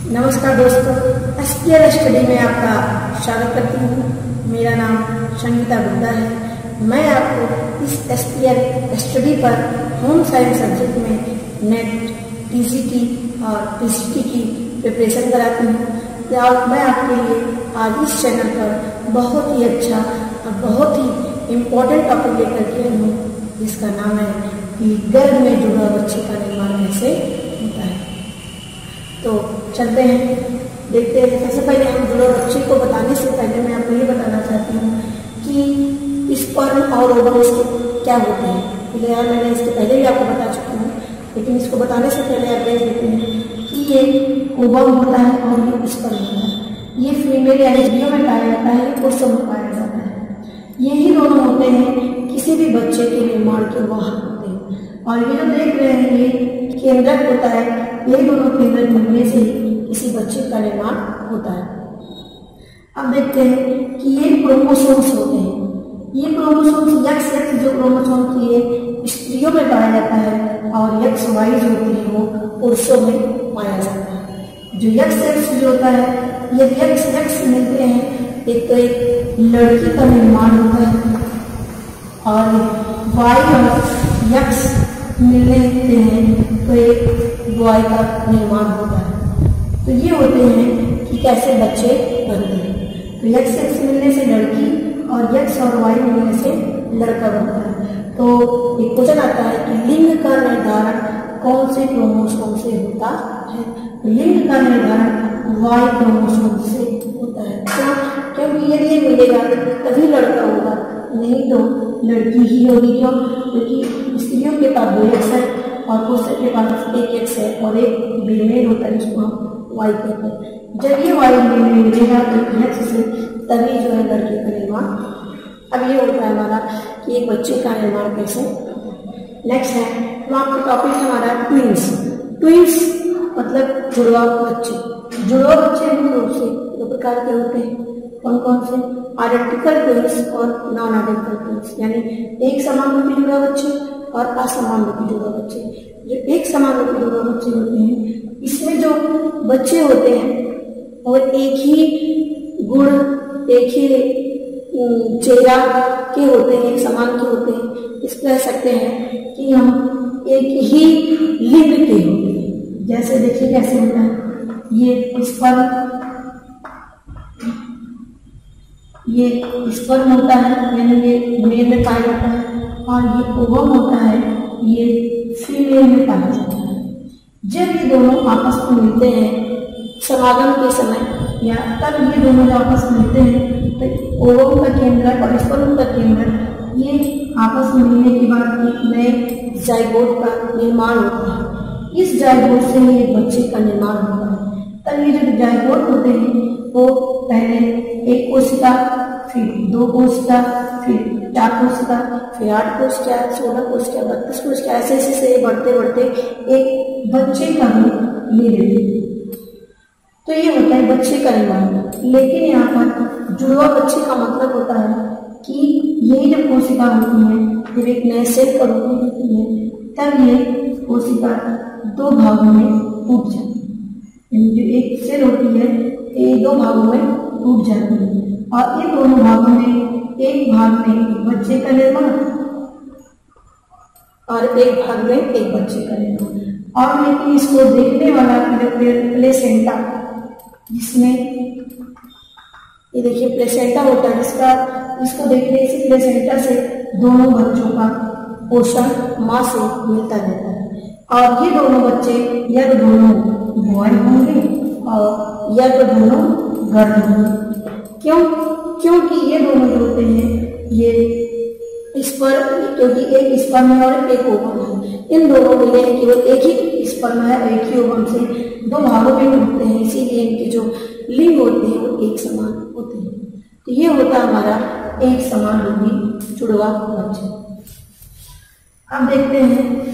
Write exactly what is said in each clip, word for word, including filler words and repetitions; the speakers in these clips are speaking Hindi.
नमस्कार दोस्तों, एस पी एल स्टडी में आपका स्वागत करती हूँ। मेरा नाम संगीता गुप्ता है। मैं आपको इस एस पी एल स्टडी पर होम साइंस सब्जेक्ट में नेट, टी जी टी और पी जी टी की प्रिपरेशन कराती हूँ। और मैं आपके लिए आज इस चैनल पर बहुत ही अच्छा और बहुत ही इम्पोर्टेंट टॉपिक लेकर के आई हूँ, जिसका नाम है कि गर्भ में जुड़ा बच्चे का निर्माण कैसे होता है। तो चलते हैं, देखते हैं। सबसे पहले हम जुड़े बच्चे को बताने से पहले मैं आपको ये बताना चाहती हूँ कि स्पर्म और ओवम्स क्या होते हैं। फिलहाल मैंने इसके पहले भी आपको बता चुकी हूँ, लेकिन इसको बताने से पहले आप देख लेते हैं कि ये ओवम होता है और ये स्पर्म होता है। ये फीमेल यानी स्त्रियों में पाया जाता है, ये पुरुषों में पाया जाता है। यही दोनों होते हैं किसी भी बच्चे के निर्माण के वाहक होते हैं। और ये जो देख रहे हैं ये केंद्रक होता है, ये दोनों केंद्रक मिलने से किसी बच्चे का निर्माण होता है। अब देखते हैं कि ये क्रोमोसोम्स होते हैं। ये क्रोमोसोम्स यक्स एक्स जो क्रोमोसोम्स ये स्त्रियों में पाया जाता है और यक्स वाई जो होती है वो पुरुषों में पाया जाता है। जो यक्स एक्स जो होता है, ये यक्स यक्स मिलते हैं, एक तो एक लड़की का निर्माण होता है और वाई और यक्स मिलने हैं तो एक बॉय का निर्माण होता है। तो ये होते हैं कि कैसे बच्चे बनते हैं। तो यक्स एक्स मिलने से लड़की और यक्स और वाई मिलने से लड़का बनता है। तो एक क्वेश्चन आता है कि लिंग का निर्धारण कौन से क्रोमोसोम से होता है। तो लिंग का निर्धारण वाई क्रोमोसोम से होता है। तो क्योंकि यदि ये मिलेगा तभी लड़का होगा, नहीं तो लड़की ही होगी। क्यों? क्योंकि स्त्रियों के पास दो एक्स है और पुरुषों के पास एक एक्स है और एक फीमेल होता है, जिसको हम वाई कहते हैं। जब ये वाई में मिलेगा तो एक्स से तभी जो है लड़के का निर्माण। अब ये होता है हमारा कि एक बच्चे का निर्माण कैसे। नेक्स्ट है तो आपका टॉपिक हमारा ट्विंस। ट्विंस मतलब जुड़वा बच्चे। जुड़वा बच्चे मूल रूप से दो प्रकार के होते हैं। कौन कौन से? आइडेंटिकल ट्विंस और नॉन आइडेंटिकल ट्विंस, यानी एक समान रूपी जुड़वा बच्चे और असमान रूपी जुड़वा बच्चे। जो एक समान रूपी जुड़वा बच्चे होते हैं, इसमें जो बच्चे होते हैं वो एक ही गुण, एक ही चेहरा के होते हैं, एक समान के होते हैं। इस कह सकते हैं कि हम एक ही लिंग के होते हैं। जैसे देखिए कैसे होता है, ये स्पर्म ये स्पर्म होता है, यानी ये मेल में पाया जाता है, और ये ओवम होता है, ये फीमेल में पाया जाता है। जब ये दोनों आपस में मिलते हैं समागम के समय, या तब ये दोनों जब आपस में मिलते हैं तो ओवम का केंद्र और स्पर्म का केंद्र ये आपस में मिलने के बाद एक नए जाइगोट का निर्माण होता है। इस जाइगोट से ही एक बच्चे का निर्माण होता है। तब ये जो जाइगोट होते हैं वो पहले एक कोशिका, फिर दो कोशिका, फिर चार कोशिका, फिर आठ कोशिका, सोलह कोशिका, बत्तीस कोशिका, ऐसे ऐसे से बढ़ते बढ़ते एक बच्चे का रूप ले लेते हैं। तो ये होता है बच्चे का निर्माण। लेकिन यहाँ पर जुड़वा बच्चे का मतलब होता है कि यही जब कोशिका होती है, जब एक नए सेल का रूप होती है, तब ये कोशिका दो भागों में टूट जाती है। जो एक सेल होती है ये दो भागों में टूट जाती है और इन दोनों भागों में एक भाग में एक बच्चे का निर्माण और एक भाग में एक बच्चे का निर्माण। और लेकिन इसको देखने वाला प्लेसेंटा, जिसमें ये देखिए प्लेसेंटा होता है, जिसका इसको देखने से प्लेसेंटा से दोनों बच्चों का पोषण माँ से मिलता रहता है। और ये दोनों बच्चे या तो दोनों बॉय होंगे और या तो दोनों गर्ल होंगे। क्यों? क्योंकि ये दोनों जो होते हैं ये स्पर्म, क्योंकि एक स्पर्म है और एक ओवम है। इन दोनों मिले हैं केवल एक ही स्पर्म है और एक ही ओवम से दो भागों में टूटते हैं, इसीलिए इनके जो लिंग होते हैं वो एक समान होते हैं। तो ये होता है हमारा एक समान लिंगी जुड़वा बच्चे। अब देखते हैं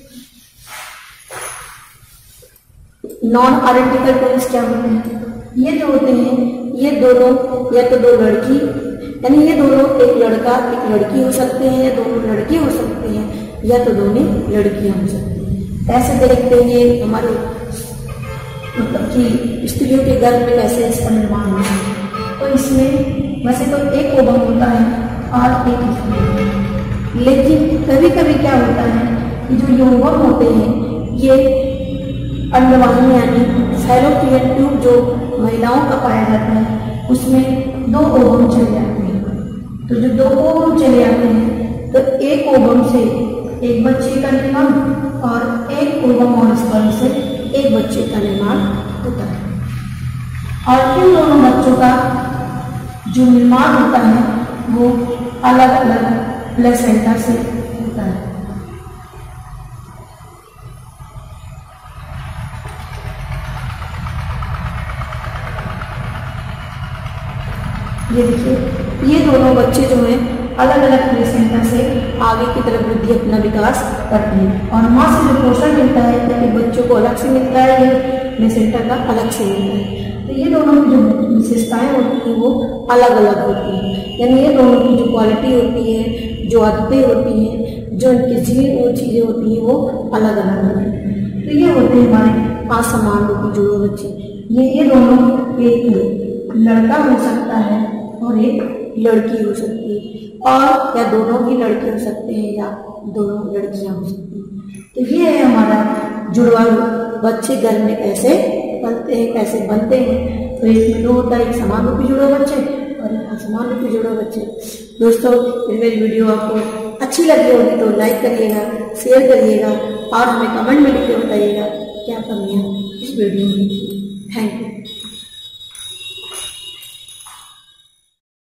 नॉन आइडेंटिकल ट्विंस क्या होते हैं। ये जो होते हैं ये दोनों या तो दो लड़की, यानी ये दोनों एक लड़का एक लड़की हो सकते हैं, या दोनों लड़के हो सकते हैं, या तो दोनों लड़कियां हो सकती हैं। ऐसे देखते हैं हमारे मतलब कि स्त्रियों के गर्भ में कैसे इसका निर्माण होता है। तो इसमें वैसे तो एक ओवम होता है और एक स्पर्म, लेकिन कभी कभी क्या होता है कि जो ये ओवम होते हैं ये अंडवाहिनी यानी फैलोपियन ट्यूब जो महिलाओं का पाया जाता है उसमें दो ओवम चले जाते हैं। तो जो दो ओवम चले जाते हैं तो एक ओवम से एक बच्चे का निर्माण और एक ओवम और स्पर्म से एक बच्चे का निर्माण होता है। और इन दोनों बच्चों का जो निर्माण होता है वो अलग अलग प्लेसेंटा से होता है। ये देखिए, ये दोनों बच्चे जो हैं अलग अलग प्लेसेंटा से आगे की तरफ वृद्धि अपना विकास करते हैं और माँ से जो पोषण मिलता है ताकि बच्चों को अलग से मिलता है, ये प्लेसेंटा का अलग से मिलता है। तो ये दोनों की जो विशेषताएं होती हैं वो अलग अलग होती हैं, यानी ये दोनों की जो क्वालिटी होती है, जो आदतें होती हैं, जो उनकी जीन वो चीज़ें होती हैं वो अलग अलग होती हैं। तो ये होते हैं हमारे असमान रूपी जुड़ो बच्चे। ये ये दोनों एक लड़का हो सकता है और एक लड़की हो सकती है, और या दोनों ही लड़के हो सकते हैं या दोनों लड़कियां हो सकती हैं। तो ये है हमारा जुड़वा बच्चे घर में कैसे बनते हैं, कैसे बनते हैं। तो एक में दो होता है, एक समान रूपी जुड़वा बच्चे और एक असमान रूपी जुड़वा बच्चे। दोस्तों, मेरी वीडियो आपको अच्छी लगी होगी तो लाइक करिएगा, शेयर करिएगा और हमें कमेंट में लिख के बताइएगा क्या कमियाँ इस वीडियो में।